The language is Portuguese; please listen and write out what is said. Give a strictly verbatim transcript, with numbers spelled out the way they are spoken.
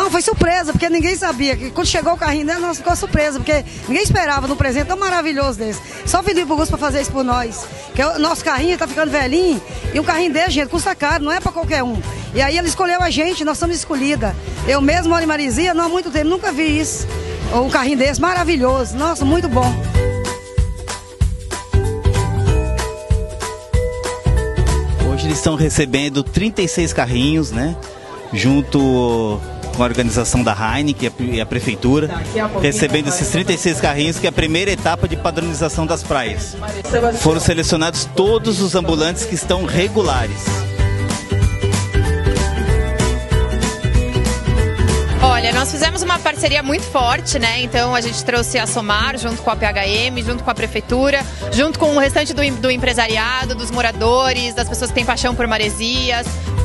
Não, foi surpresa, porque ninguém sabia. Quando chegou o carrinho dela, nós ficou surpresa, porque ninguém esperava no presente tão maravilhoso desse. Só pediu pro Gusto pra fazer isso por nós. Porque o nosso carrinho tá ficando velhinho, e um carrinho desse, gente, custa caro, não é pra qualquer um. E aí ele escolheu a gente, nós somos escolhida. Eu mesmo moro em Marizia, não há muito tempo, nunca vi isso. Um carrinho desse maravilhoso, nossa, muito bom. Hoje eles estão recebendo trinta e seis carrinhos, né? Junto com a organização da Heineken e a prefeitura, recebendo esses trinta e seis carrinhos, que é a primeira etapa de padronização das praias. Foram selecionados todos os ambulantes que estão regulares. Olha, nós fizemos uma parceria muito forte, né? Então a gente trouxe a Somar junto com a P H M, junto com a prefeitura, junto com o restante do, do empresariado, dos moradores, das pessoas que têm paixão por Maresias.